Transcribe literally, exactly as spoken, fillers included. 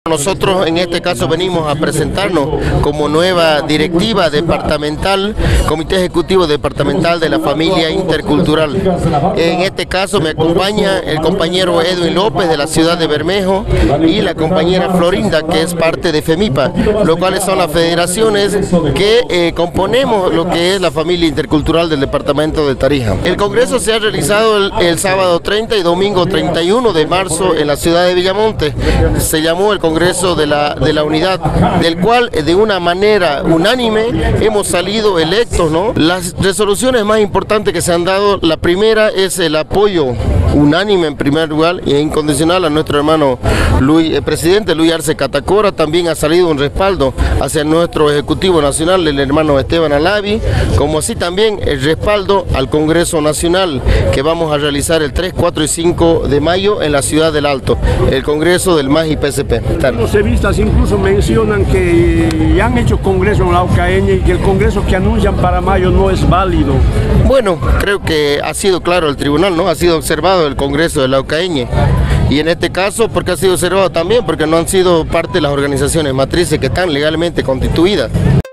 Nosotros en este caso venimos a presentarnos como nueva directiva departamental, Comité Ejecutivo Departamental de la Familia Intercultural. En este caso me acompaña el compañero Edwin López de la ciudad de Bermejo y la compañera Florinda, que es parte de FEMIPA, lo cuales son las federaciones que eh, componemos lo que es la familia intercultural del departamento de Tarija. El congreso se ha realizado el, el sábado treinta y domingo treinta y uno de marzo en la ciudad de Villamonte. Se llamó el Congreso de la, de la Unidad, del cual de una manera unánime hemos salido electos, ¿no? Las resoluciones más importantes que se han dado, la primera es el apoyo unánime en primer lugar e incondicional a nuestro hermano Luis, el presidente Luis Arce Catacora. También ha salido un respaldo hacia nuestro Ejecutivo Nacional, el hermano Esteban Alavi, como así también el respaldo al Congreso Nacional que vamos a realizar el tres, cuatro y cinco de mayo en la ciudad del Alto, el Congreso del M A J y P C P. Los revistas incluso mencionan que ya han hecho congreso en la Laucaeñe y que el congreso que anuncian para mayo no es válido. Bueno, creo que ha sido claro el tribunal, ¿no? Ha sido observado el Congreso de la Laucaeñe. Y en este caso, porque ha sido observado también, porque no han sido parte de las organizaciones matrices que están legalmente constituidas.